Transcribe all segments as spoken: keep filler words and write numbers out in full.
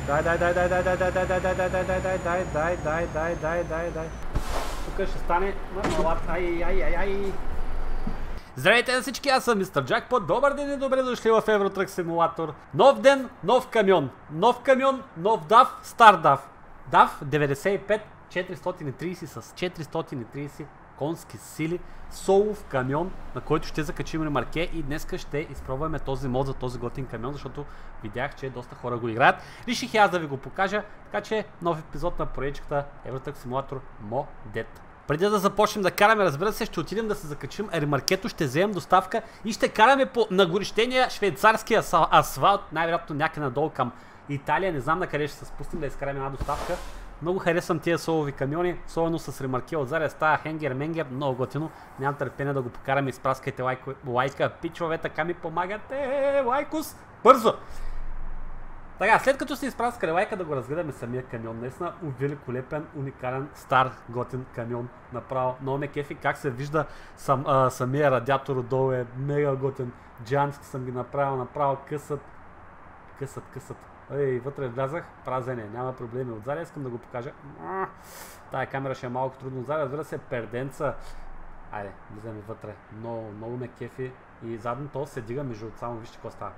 Дай, дай, дай, дай, дай, дай, дай, дай, дай, дай, дай, дай, дай, дай, дай, дай, дай, дай, дай, дай. Тук ще стане мармалат. Ай, ай, ай, ай. Здравейте на всички, аз съм мистер Джакпот. Добър ден и добре дошли в Евротрък Симулатор. Нов ден, нов камион. Нов камион, нов дав, стар дав. дав деветдесет и пет четиристотин и трийсет с четиристотин и трийсет конски сили. Солов камион, на който ще закачим ремарке и днеска ще изпробваме този мод за този готин камион, защото видях, че доста хора го играят. Реших и аз да ви го покажа, така че нов епизод на проектчиката Евротрък Симулатор Модет. Преди да започнем да караме, разбира се, ще отидем да се закачим ремаркето, ще вземем доставка и ще караме по нагорещения швейцарски асфалт, най-вероятно някъде надолу към Италия. Не знам на къде ще се спустим да изкараме една доставка. Много харесвам тия солови камиони, особено с ремарке отзади, става хенгер-менгер, много готино. Нямам търпение да го покараме, изпраскайте лайка, лайка. Пичове, така ми помагате, лайкус, бързо! Така, след като сте изпраскали лайка, да го разгледаме самия камион. Наистина великолепен, уникален, стар, готин камион. Направо много ме кефи как се вижда сам, а, самия радиатор отдолу, е мега готин. Джански съм ги направил, направо късат, късат, късат. Ей, вътре влязах, празен е, няма проблеми. Отзади искам да го покажа. Тая камера ще е малко трудно отзади, разбира се, перденца. Айде, влизаме вътре. Много, много ме кефи. И задното се дига между само, вижте какво става.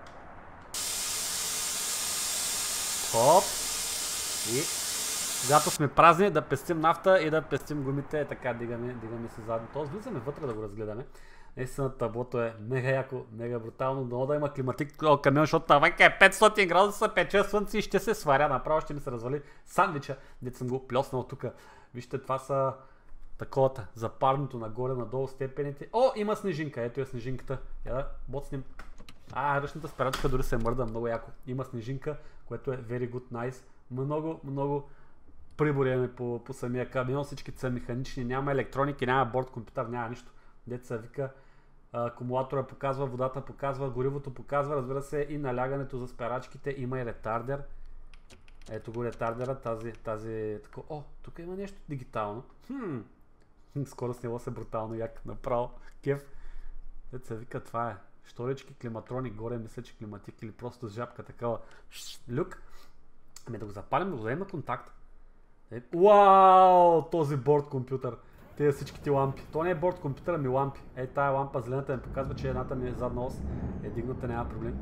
Хоп! И когато сме празни, да пестим нафта и да пестим гумите, е така, дигаме, дигаме се задното. Влизаме вътре да го разгледаме. Наистина таблото е мега яко, мега брутално, много да има климатик камион, защото таванка е петстотин градуса, пече слънце и ще се сваря, направо ще ми се развали сандвича, дето съм го плеснал тук. Вижте, това са таковата, запарното нагоре, надолу степените. О, има снежинка, ето е снежинката. Я да боцнем. А, ръчната спирачка дори се мърда, много яко. Има снежинка, което е very good, nice. Много, много приборяме по, по самия камион, всички са механични, няма електроники, няма борт компютър, няма нищо. Деца вика, акумулатора показва, водата показва, горивото показва, разбира се, и налягането за спирачките, има и ретардер. Ето го ретардера, тази, тази, тако, о, тук има нещо дигитално. Хм, скоро сняло се брутално, як направо, кеф. Деца вика, това е. Шторички, климатроник, горе мисля, че климатик или просто с жабка такава. Люк. Ами да го запалим, да го дадем на контакт. Е, уау, този борд компютър. Тези всичките лампи. То не е борд компютър, ами лампи. Е, тая лампа зелената ми показва, че едната ми е задна ос. Е дигната, няма проблем.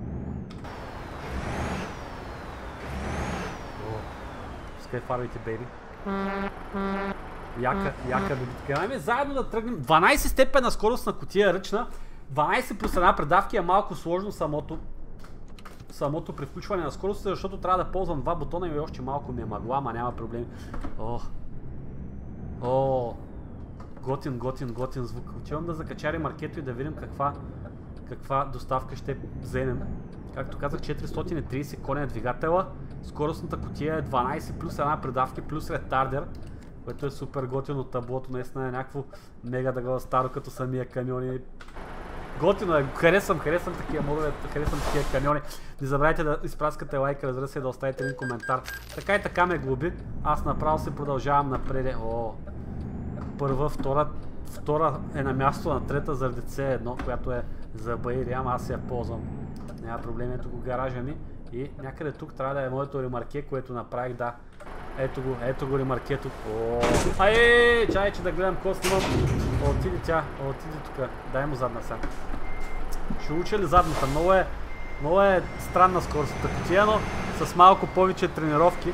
О, пускай фарвайте, бейби. Яка, яка бибитка. Ами заедно да тръгнем. дванайсет степена скорост на кутия ръчна. дванайсет плюс една предавки е малко сложно самото самото при включване на скоростта, защото трябва да ползвам два бутона и още малко ми е мъгла, ама няма проблем. О, о, готин, готин, готин звук. Отивам да закача ремаркето и да видим каква, каква доставка ще вземем. Както казах, четиристотин и трийсет коня двигателя, скоростната кутия е дванайсет плюс една предавки плюс ретардер, което е супер готино. Таблото наистина е някакво мега дъгъл старо като самия камион. Готино е, харесвам, харесвам такива модове, харесвам такива камиони. Не забравяйте да изпраскате лайка, разбира се, да оставите един коментар. Така и така ме глоби. Аз направо се продължавам напред. О, първа, втора, втора е на място на трета заради С едно, която е за Баири, ама аз я ползвам. Няма проблем, ето го гаража ми. И някъде тук трябва да е моето ремарке, което направих, да. Ето го, ето го ремаркето. О, ай, чай, че да гледам какво снимам. Отиди тя, отиди тук. Дай му задна сега. Ще уча ли задната? Много е, много е странна скоростта кутия, но с малко повече тренировки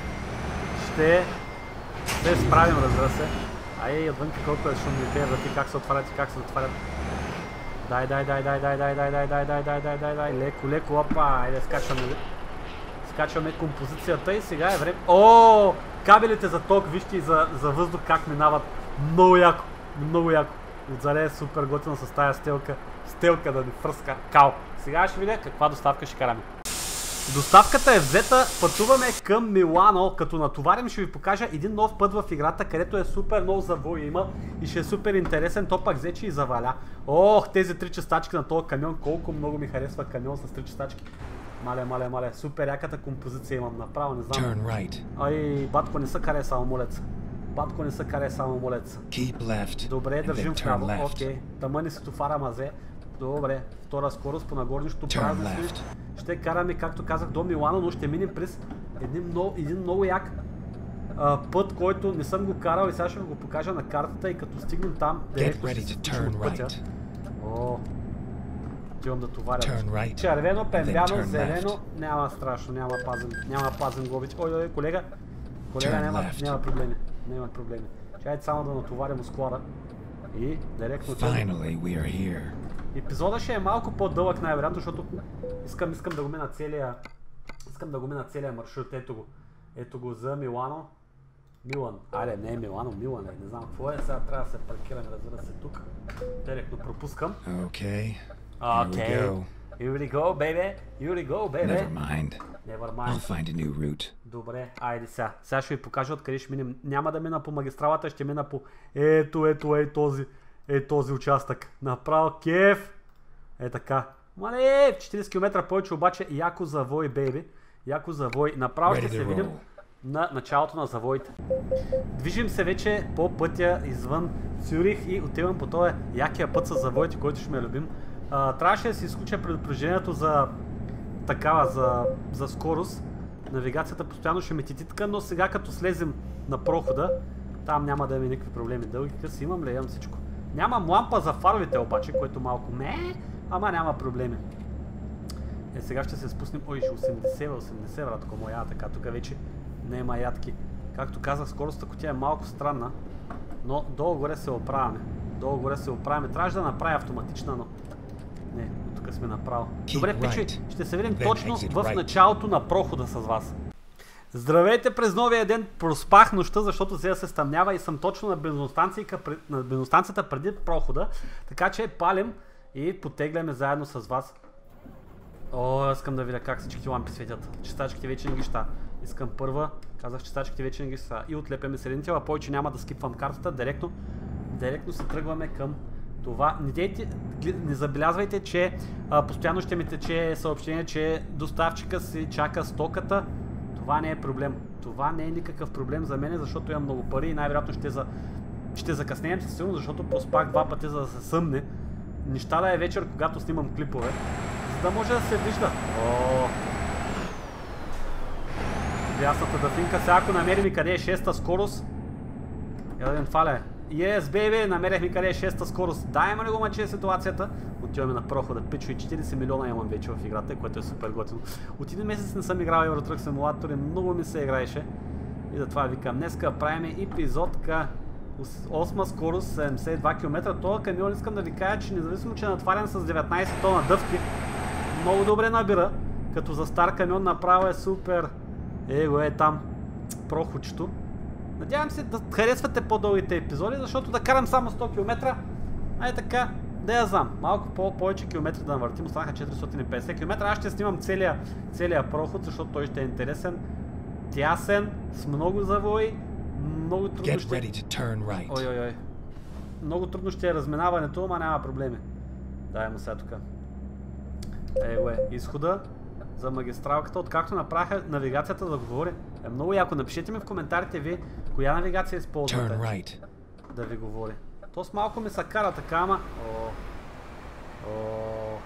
ще се справим, разбира се. Ай, отвънка колко е шумни тези врати, как се отварят и как се затварят. Дай, дай, дай, дай, дай, дай, дай, дай, дай, дай, дай, дай, дай, дай, леко, леко, опа, айде скачваме. Скачваме композицията и сега е време. О, кабелите за ток, вижте и за, за въздух как минават. Много яко, много яко. Отзаде е супер готино с тая стелка. Стелка да ни фръска кал. Сега ще видя каква доставка ще караме. Доставката е взета, пътуваме към Милано. Като натоварим ще ви покажа един нов път в играта, където е супер много завой има и ще е супер интересен. То пак взе, че и заваля. Ох, тези три частачки на този камион, колко много ми харесва камион с три частачки. Мале, мале, мале, супер яката композиция имам, направо не знам. Right. Ай, батко не се каре само молец. Батко не се каре само молец. Добре, държим вляво, окей. Тъмъни си тофара мазе. Добре, втора скорост по нагорнището, празни сме. Ще караме, както казах, до Милано, но ще минем през един много, един много як а, път, който не съм го карал и сега ще го покажа на картата и като стигнем там, директно ще се случим от пътя. О, отивам да товаря. Right. Червено, пембяно, зелено, няма страшно, няма пазен, няма пазен глобич. Ой, ой, колега, колега няма, няма проблеми, няма проблеми. Чайте само да натоварим склада и директно here. Епизода ще е малко по-дълъг най-вероятно, защото искам, искам да го мина целия, искам да го мина целия маршрут. Ето го, ето го за Милано. Милан, айде, не е Милано, Милан е, не знам какво е, сега трябва да се паркираме, разбира се, тук. Директно пропускам. Okay. Окей. Here we go, baby. Here we go, baby. Never mind. Never mind. I'll find a new route. Добре, айде сега. Сега ще ви покажа откъде ще минем. Няма да мина по магистралата, ще мина по ето, ето, ей този, ей този участък. Направо кеф. Е така. Мале, четирийсет километра повече, обаче яко завой, бейби. Яко завой. Направо ще се видим на началото на завоите. Движим се вече по пътя извън Цюрих и отивам по този якия път с завоите, който ще ме любим. А, трябваше да си изключа предупреждението за такава, за, за скорост. Навигацията постоянно ще ме тититка, но сега като слезем на прохода, там няма да има никакви проблеми. Дълги къси имам ли? Имам всичко. Нямам лампа за фаровите обаче, което малко ме, ама няма проблеми. Е, сега ще се спуснем. Ой, осемдесет, осемдесет, братко моя, така тук вече не има ядки. Както казах, скоростта котия е малко странна, но долу-горе се оправяме. Долу-горе се оправяме. Трябваше да направя автоматична, но не, тук сме направо. Добре, пичи, ще се видим точно в началото на прохода с вас. Здравейте през новия ден, проспах нощта, защото сега се стъмнява и съм точно на бензиностанцията, на бензиностанцията преди прохода, така че палим и потегляме заедно с вас. О, искам да видя как всичките лампи светят. Чистачките вече не ги ща. Искам първа, казах чистачките вече не ги ща. И отлепяме средните, а повече няма да скипвам картата, директно, директно се тръгваме към това. Не, дейте, не забелязвайте, че а, постоянно ще ми тече съобщение, че доставчика си чака стоката. Това не е проблем. Това не е никакъв проблем за мен, защото имам много пари и най-вероятно ще, за... ще закъснеем със сигурно, защото проспах два пъти, за да се съмне. Неща да е вечер, когато снимам клипове, за да може да се вижда. О! Ясната дъфинка. Сега ако намерим и къде е шеста скорост, един фаля. Yes, baby, намерихме къде е шеста скорост. Дай ма ли го мъче ситуацията. Отиваме на прохода. Пичо и четирийсет милиона имам вече в играта, което е супер готино. От един месец не съм играл Euro Truck Simulator и много ми се играеше. И затова викам, днеска правим епизодка осма скорост, седемдесет и два километра. Това камион искам да ви кажа, че независимо, че е натварен с деветнайсет тона дъвки, много добре набира. Като за стар камион направо е супер. Его е там проходчето. Надявам се да харесвате по-дългите епизоди, защото да карам само сто километра, ай така, да я знам. Малко по-повече километри да навъртим, останаха четиристотин и петдесет километра. Аз ще снимам целия, целия проход, защото той ще е интересен, тясен, с много завои, много трудно ще... Right. Ой, ой, ой. Много трудно ще е разминаването, ама няма проблеми. Дай му сега тук. Его е, изхода за магистралката, откакто направиха навигацията да говори. Е много яко. Напишете ми в коментарите ви, коя навигация използвате right. да ви говори. То с малко ми се кара така, ама... О, о,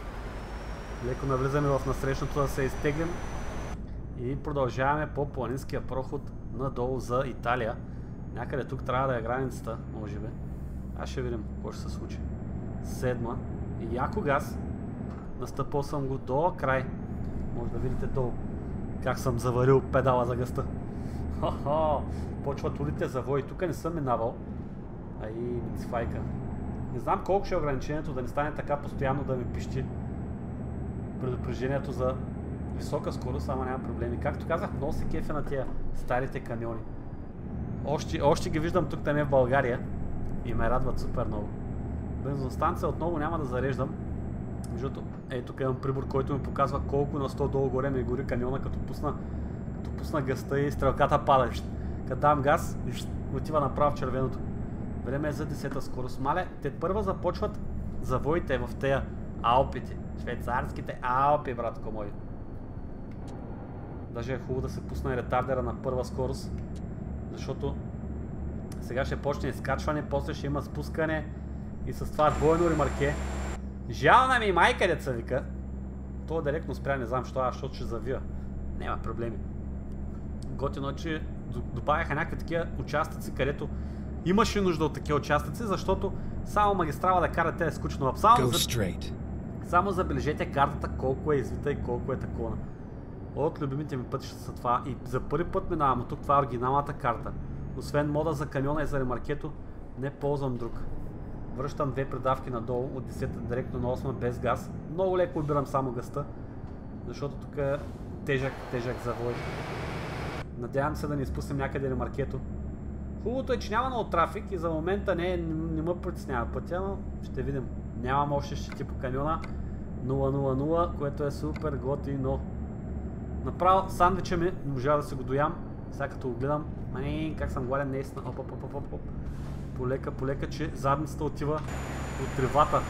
леко навлизаме в насрещното да се изтеглим и продължаваме по планинския проход надолу за Италия. Някъде тук трябва да е границата, може би. Аз ще видим какво ще се случи. Седма. И яко газ. Настъпал съм го до край. Може да видите долу как съм заварил педала за гъста. Хо-хо! Почват улите завои. Тук не съм минавал. Ай, мицфайка. Не знам колко ще е ограничението, да не стане така постоянно да ми пищи предупреждението за висока скорост, ама няма проблеми. Както казах, много се кефя на тия старите камиони. Още, още ги виждам тук там е в България и ме радват супер много. Бензостанция отново няма да зареждам. Защото, ей, тук имам прибор, който ми показва колко на сто долу горе ми гори камиона, като пусна, като пусна газта и стрелката пада. Като дам газ, отива направо в червеното. Време е за десета скорост. Мале, те първа започват завоите в тея Алпите. Швейцарските Алпи, братко мой. Даже е хубаво да се пусне ретардера на първа скорост, защото сега ще почне изкачване, после ще има спускане и с това двойно ремарке. Жална ми майка, деца вика. Това директно спря, не знам що, аз, защото ще завия. Няма проблеми. готино, че добавяха някакви такива участъци, където имаше нужда от такива участъци, защото само магистрала да карате е скучно. Само, за... само забележете картата колко е извита и колко е такова. От любимите ми пътища са това и за първи път минавам, тук това е оригиналната карта. Освен мода за камиона и за ремаркето, не ползвам друг. Връщам две предавки надолу, от десета директно на осма без газ. Много леко обирам само газта, защото тук е тежък, тежък завой. Надявам се да не изпуснем някъде ремаркето. Хубавото е, че няма много трафик и за момента не, не ме притеснява пътя, но ще видим. Нямам още щети по камиона. нула нула нула, което е супер готино. Направо сандвича ми, можа да се го доям. Сега като го гледам, ани, как съм гладен, наистина. Оп, оп, оп, оп, оп. Полека, полека, че задницата отива от тревата.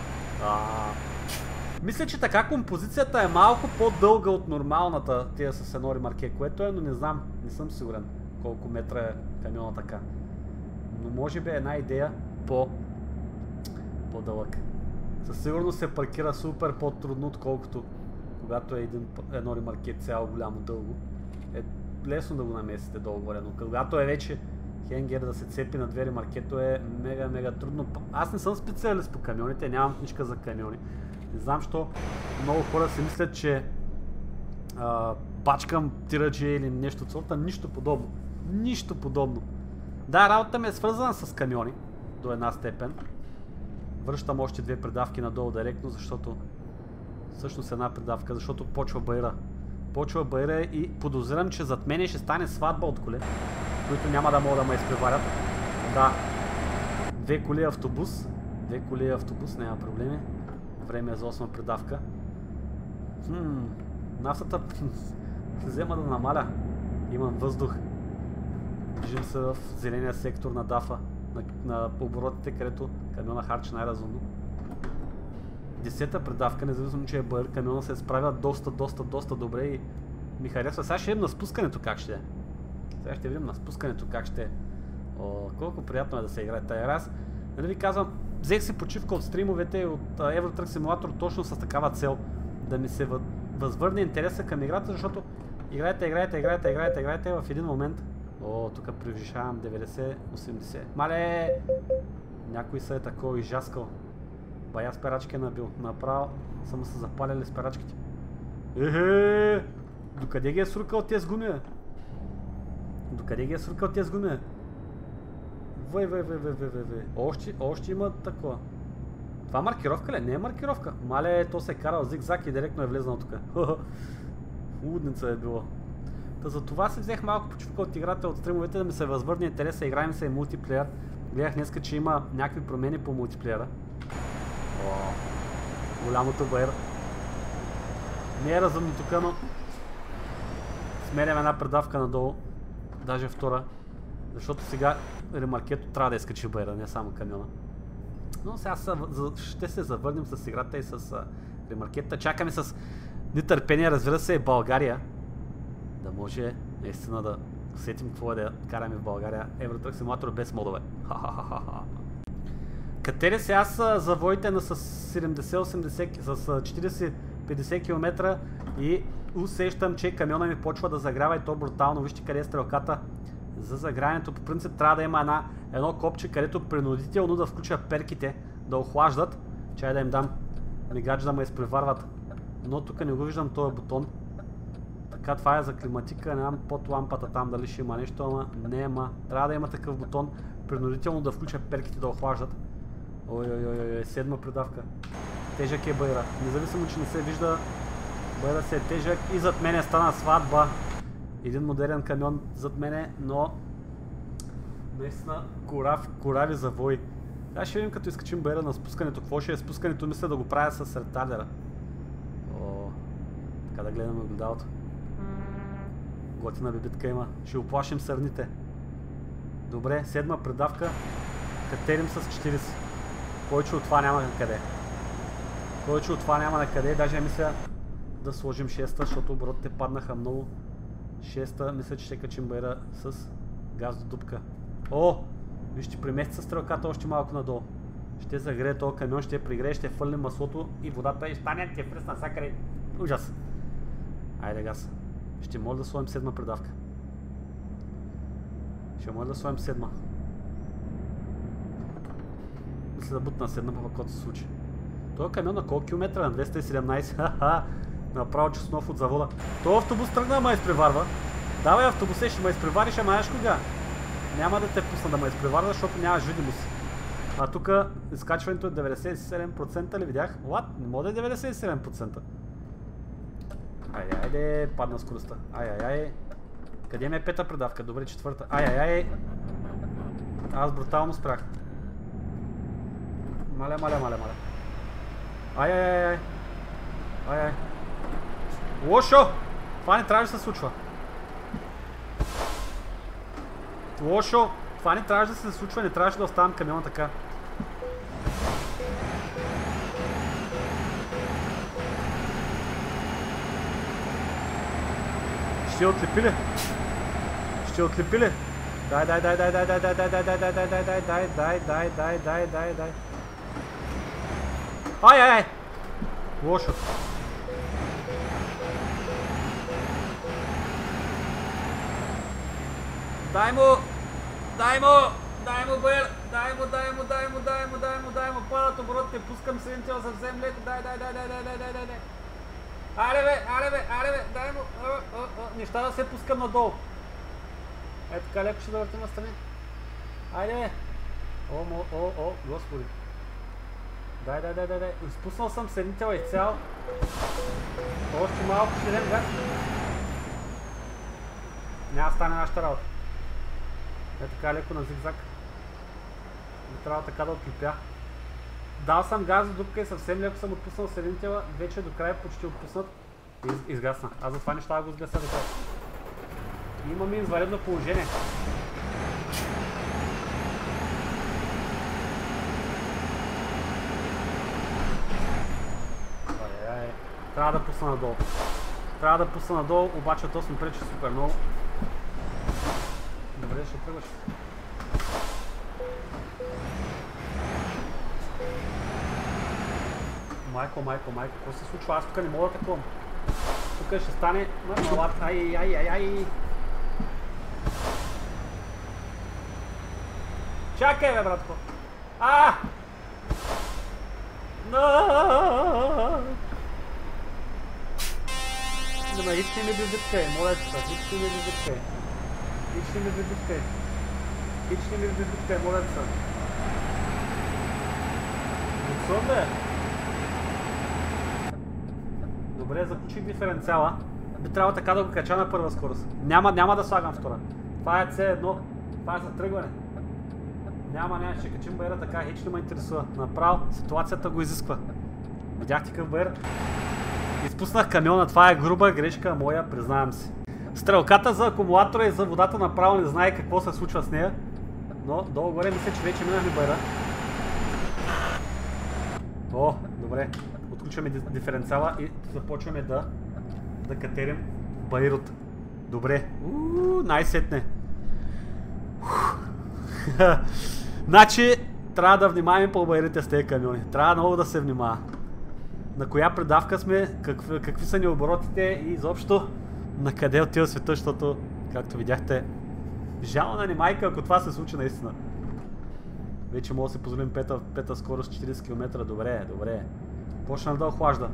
Мисля, че така композицията е малко по-дълга от нормалната тия с едно ремарке, което е, но не знам, не съм сигурен колко метра е камиона така. Но може би е една идея по по-дълъг. Със сигурност се паркира супер по-трудно, отколкото когато е един, едно ремарке цяло голямо дълго. Е лесно да го намесите долу-горе, но когато е вече хенгер да се цепи на две ремаркето е мега, мега трудно. Аз не съм специалист по камионите, нямам книжка за камиони. Не знам, що много хора си мислят, че а, пачкам тираджи или нещо от сорта. Нищо подобно. Нищо подобно. Да, работата ми е свързана с камиони до една степен. Връщам още две предавки надолу директно, защото всъщност една предавка, защото почва байра. Почва байра и подозирам, че зад мене ще стане сватба от коли, които няма да могат да ме изпреварят. Да. Две коли автобус. Две коли автобус, няма проблеми. Време е за осма предавка. Хм, нафтата взема да намаля. Имам въздух. Движим се в зеления сектор на дафа, на, на оборотите, където камиона харчи най-разумно. Десета предавка, независимо, че е бър, камиона се справя доста, доста, доста добре и ми харесва. Сега ще видим на спускането как ще е. Сега ще видим на спускането как ще е. О, колко приятно е да се играе тази игра. Нали ви казвам, взех си почивка от стримовете от Euro Truck Simulator точно с такава цел. Да ми се възвърне интереса към играта, защото играете, играете, играете, играете, играете в един момент. О, тук превишавам деветдесет осемдесет. Мале! Някой се е такова изжаскал. Бая спирачки е набил. Направо са му се запаляли спирачките. Ехе! Докъде ги е срукал тези гуми? Докъде ги е срукал тези гуми? Вай, вай, вай, вай, вай, вай. Още, още има такова. Това маркировка ли? Не е маркировка. Мале, то се е карал зигзаг и директно е влезнал тук. Лудница е било. Та за това си взех малко почивка от играта, от стримовете, да ми се възвърне интереса. Играем се и мултиплеер. Гледах днеска, че има някакви промени по мултиплеера. О, голямото байер. Не е разумно тук, но смерям една предавка надолу. Даже втора. Защото сега ремаркето трябва да изкачи байера, не само камиона. Но сега са, за, ще се завърнем с играта и с а, ремаркета. Чакаме с нетърпение, разбира се, България. Да може наистина да усетим какво е да караме в България. Euro Truck Simulator без модове. Ха-ха-ха-ха. Катери се аз завоите на с седемдесет осемдесет, с четиридесет петдесет км и усещам, че камиона ми почва да загрява и то брутално. Вижте къде е стрелката за загряването. По принцип трябва да има една, едно копче, където принудително да включа перките, да охлаждат. Чай да им дам мигач да ме изпреварват. Но тук не го виждам този бутон. Така, това е за климатика, нямам под лампата там дали ще има нещо, ама не има. Трябва да има такъв бутон, принудително да включа перките да охлаждат. Ой, ой, ой, ой, седма предавка. Тежък е байра. Независимо, че не се вижда, байра се е тежък и зад мене стана сватба. Един модерен камион зад мене, но наистина корав, корави завой. Сега ще видим, като изкачим байра на спускането. Какво ще е спускането? Мисля да го правя с ретардера. О, така да гледаме огледалото. Готина бибитка има. Ще оплашим сърните. Добре, седма предавка. Катерим с четиридесет. Повече от това няма на къде. Повече от това няма на къде. Даже мисля да сложим шеста, защото оборотите паднаха много. Шеста, мисля, че ще качим байра с газ до дупка. О! Вижте, премести стрелката още малко надолу. Ще загрее този камион, ще пригрее, ще фърлим маслото и водата и стане ти е пресна всякъде. Ужас! Айде газ. Ще може да сложим седма предавка. Ще може да сложим седма. Мисля да бутна седна, па каквото се случи. Той камион на колко километра? На двеста и седемнайсет. Ха-ха! Направо чеснов от завода. Той автобус тръгна, ма изпреварва. Давай автобусе, ще ме изпревариш, ама знаеш кога? Няма да те пусна да ме изпреварва, защото нямаш видимост. А тук изкачването е деветдесет и седем процента ли видях? What? Не мога да е деветдесет и седем процента. Ай, айде, падна скоростта. Ай, ай, ай. Къде ми е пета предавка? Добре, четвърта. Ай, ай, ай. Аз брутално спрях. Маля, маля, маля, маля. Ай, ай, ай, ай. Ай, ай. Лошо! Това не трябваше да се случва. Лошо! Това не трябваше да се случва, не трябваше да оставям камиона така. Ще отлепи ли? Ще отлепи ли? Дай, дай, дай, дай, дай, дай, дай, дай, дай, дай, дай, дай, дай, дай, дай, дай, дай, дай, дай, дай. Ай, ай, ай! Лошо. Дай му! Дай му! Дай му, бър! Дай му, дай му, дай му, дай му, дай му, дай му! Падат оборотите, пускам седемтела съвсем леко. Дай, дай, дай, дай, дай, дай, дай, дай, дай! Аре бе, аре бе, аре бе, дай му! Неща да се пускам надолу. Ето така леко ще да въртим настрани. Айде бе! О, о, о, господи! Дай, дай, дай, дай, дай! Изпуснал съм седемтела изцяло. Още малко ще дадем газ. Няма стане нашата работа. Е така леко на зигзаг. Не трябва така да отлепя. Дал съм газ до дупка и съвсем леко съм отпуснал седемтела. Вече до края почти отпуснат. И из, изгасна. Аз затова не ще да го сгася до края. Имаме извънредно положение. Ай-ай-ай. Трябва да пусна надолу. Трябва да пусна надолу, обаче то сме пречи супер много. Добре, ще тръгваш. Майко, майко, майко, какво се случва? Аз тук не мога да такова. Тук ще стане малат. Ай, ай, ай, ай. Чакай, бе, братко. А! No! Добре, хич не ми бибиткай, моля се, хич не ми бибиткай. Хич не ми бибиткай. Хич не ми бибиткай, моля се. Лицон, бе. Добре, закучих диференциала. Би трябвало така да го кача на първа скорост. Няма, няма да слагам втора. Това е С едно. Това е за тръгване. Няма, няма, ще качим БР така, хич не ме интересува. Направо, ситуацията го изисква. Видяхте какъв БР? Изпуснах камиона, това е груба грешка моя, признавам си. Стрелката за акумулатора и за водата направо не знае какво се случва с нея. Но долу-горе мисля, че вече минахме БР. О, добре. Отключваме диференциала и започваме да, да катерим Байрут. Добре. Ууу, най-сетне. Значи, трябва да внимаваме по байрите с тези камиони. Трябва много да се внимава. На коя предавка сме, какви, какви са ни оборотите и изобщо на къде отива света, защото, както видяхте, жална ни майка, ако това се случи наистина. Вече мога да си позволим пета, пета скорост четирийсет километра. Добре, добре. Почна да охлажда.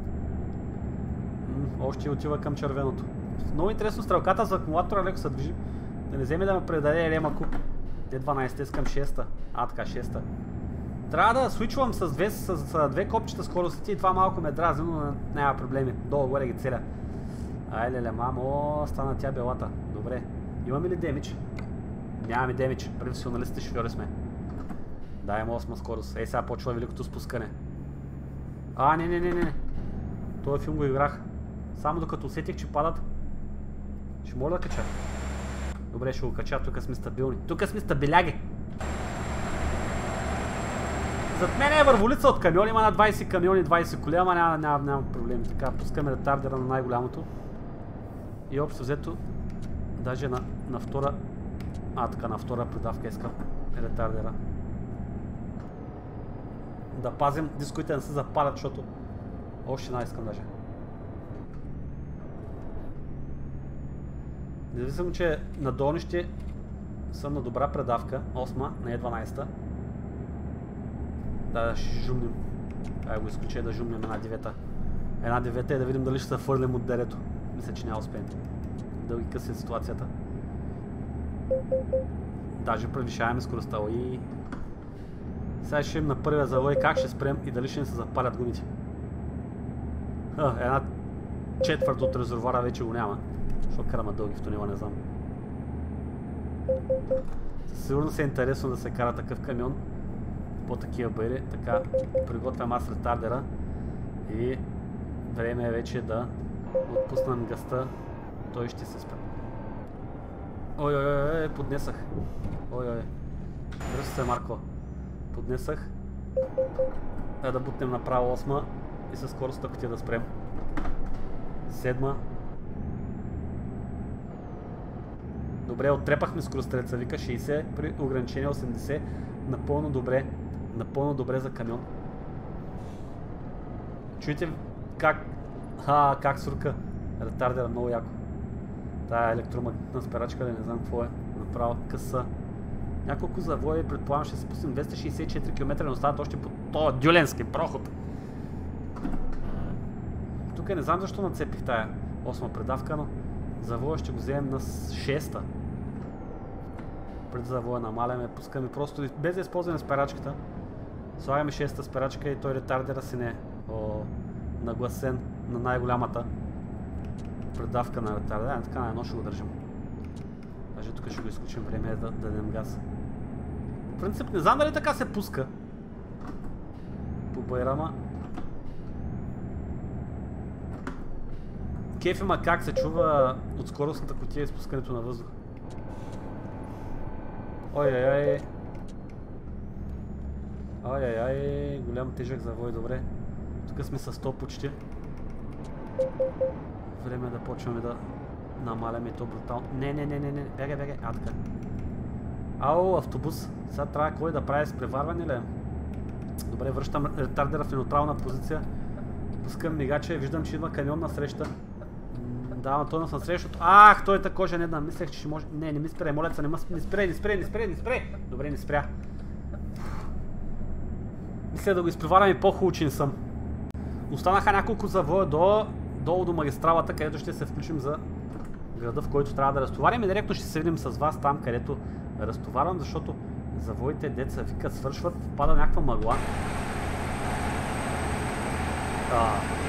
М, още отива към червеното. Много интересно, стрелката за акумулатора леко се движи. Да не вземе да ме предаде Рема Куп. Те дванайсет, искам шеста. А, така, шеста. Трябва да свичвам с две, с, с две копчета скоростите и това малко ме дразни, но няма проблеми. Долу-горе ги целя. Ай, леле, мамо, стана тя белата. Добре. Имаме ли демидж? Нямаме демидж. Професионалисти шофьори сме. Дай му осма скорост. Ей, сега почва великото спускане. А, не, не, не, не. Този филм го играх. Само докато усетих, че падат. Ще мога да кача. Добре, ще го кача. Тук сме стабилни. Тук сме стабиляги. Зад мен е върволица от камиони. Има на двайсет камиони, двайсет коли, ама няма, няма, няма проблеми. Така, пускаме ретардера на най-голямото. И общо взето, даже на, на втора... А, така, на втора предавка искам ретардера. Да пазим дисковите не се запалят, защото още една искам даже. Независимо, че на долнище съм на добра предавка. осма, не е дванайсета. Да, ще жумнем. Ай го изключай да жумнем една девета. Една девета и да видим дали ще се фърлим от дерето. Мисля, че няма успеем. Дълги къси е ситуацията. Даже превишаваме скоростта. И сега ще им на първия завой как ще спрем и дали ще ни се запалят гумите. Ха, една четвърт от резервуара вече го няма. Защото караме дълги в тунела, не знам. Сигурно се е интересно да се кара такъв камион по такива байри. Така, приготвям аз ретардера и време е вече да отпуснем гъста. Той ще се спре. Ой, ой, ой, ой, поднесах. Ой, ой. Дръжте се, Марко. Поднесах. Е да бутнем направо осма и със скоростта котия да спрем. Седма. Добре, оттрепахме скоростреца, вика шейсет при ограничение осемдесет. Напълно добре. Напълно добре за камион. Чуете как... Ха, как сурка. Ретардера много яко. Тая електромагнитна спирачка, да не знам какво е. Направо къса. Няколко завои, предполагам, ще се спустим двеста шейсет и четири километра, но остават още по този дюленски проход. Тук не знам защо нацепих тая осма предавка, но завоя ще го вземем на шеста. Пред завоя намаляме, пускаме просто без да използваме спирачката. Слагаме шеста спирачка и той ретардера си не е нагласен на най-голямата предавка на ретардера. Така на едно ще го държим. Даже тук ще го изключим, време е да, да дадем газ. В принцип не знам дали така се пуска по байрама. Кеф има как се чува от скоростната кутия и спускането на въздух. Ой-ой-ой. Ой-ой-ой, голям тежък завой, добре. Тук сме с сто почти. Време е да почваме да намаляме то брутално. Не, не, не, не, не, бягай, бягай, а така. Ау, автобус. Сега трябва кой да прави с преварване ли? Добре, връщам ретардера в неутрална позиция. Пускам мигача, виждам, че има камион на среща. Давам той на срещата. Ах, той е такожа, не да, мислех, че ще може... Не, не ми спирай, моля се, не ме спирай, не спирай, не спирай, не спирай. Добре, не спря. Мисля да го изпреварам и по-хубаво, че не съм. Останаха няколко завоя до... долу до магистралата, където ще се включим за града, в който трябва да разтоварим и директно ще се видим с вас там, където разтоварвам, защото завоите деца викат свършват, пада някаква мъгла. А.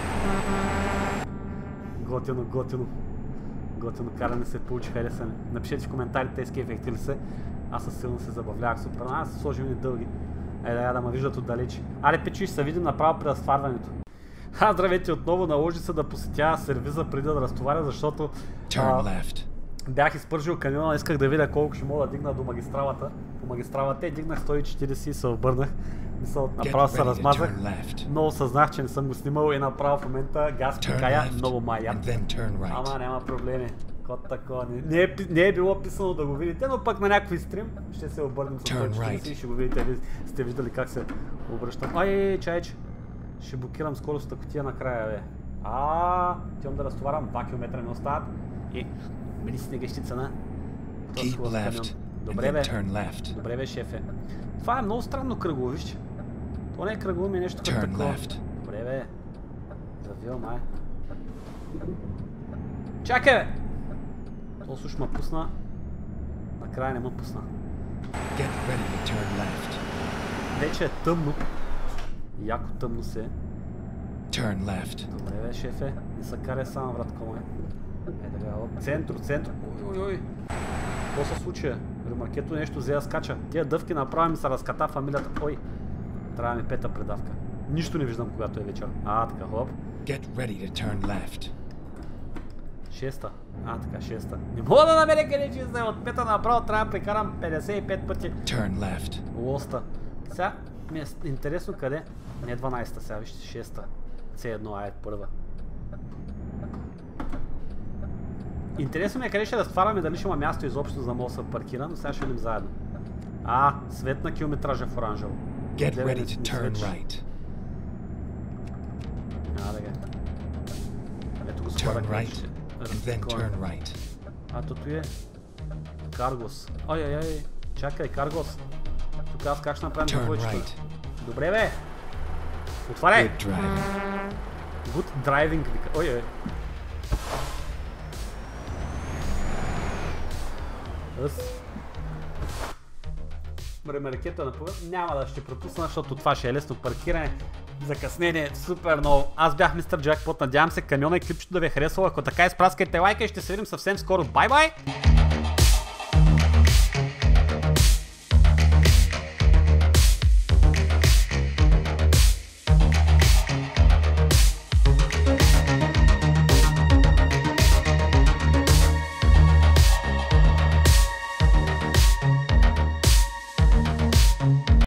Готино, готино. Готино каране се получи, хареса ми. Напишете в коментарите тези ефекти ли се. Аз със силно се забавлявах супер. Аз се сложим и дълги. Е, да, да ме виждат отдалече. Аре, печи, ще се видим направо при разтварването. А, здравейте отново, наложи се да посетя сервиза преди да разтоваря, защото а, бях изпържил камиона, исках да видя колко ще мога да дигна до магистралата. По магистралата и дигнах сто и четирийсет и се обърнах. Мисъл, направо се размазах, но осъзнах, че не съм го снимал и направо в момента газ пикая много маят. Ама няма проблеми. Код такова. Не, не, е, не е било писано да го видите, но пък на някакви стрим ще се обърнем с сто и четирийсет и ще го видите. Ви сте виждали как се обръщам. Ай, чайче. Ще блокирам скоростта котия накрая, бе. А, тям да разтоварам, два километра ми остават. И мили снегещица на този хубав камион. Добре, бе. Добре, бе, шефе. Това е много странно кръгово, вижте. То не е кръгово, ми е нещо като такова. Добре, бе. Завил, май. Чакай, бе! То слуш ма пусна. Накрая не ма пусна. Вече е тъмно. Яко тъмно се. Turn left. Добре, бе, шефе. Не се карай само, братко мой. Е, да бе, центро, центро. Ой, ой, ой. Какво се случи? Ремаркето нещо взе да скача. Тия дъвки направо ми се разката фамилията. Ой, трябва ми пета предавка. Нищо не виждам, когато е вечер. А, така, хоп. Get ready to turn left. Шеста. А, така, шеста. Не мога да намеря къде че е от пета направо, трябва да прекарам петдесет и пет пъти. Turn left. Лоста. Сега ми е интересно къде. Не дванайсета, сега вижте, шеста. Це едно, ай, първа. Интересно ми е къде ще разтваряме, дали ще има място изобщо за мога да се паркира, но сега ще видим заедно. А, светна километража в оранжево. Get ready to turn right. А, да га. Ето го Turn right, and then turn right. А, тото е... Каргос. Ой, ой, ой. Чакай, Каргос. Тук аз как ще направим Turn повечето? right. Добре, бе. Отваряй. Good driving. Good driving. вика. Ой, ой. Ъс. Време ракета на повед. Няма да ще пропусна, защото това ще е лесно паркиране. Закъснение супер много. Аз бях мистер Джакпот. Надявам се камиона и клипчето да ви е харесало. Ако така, изпраскайте лайка и ще се видим съвсем скоро. Бай-бай!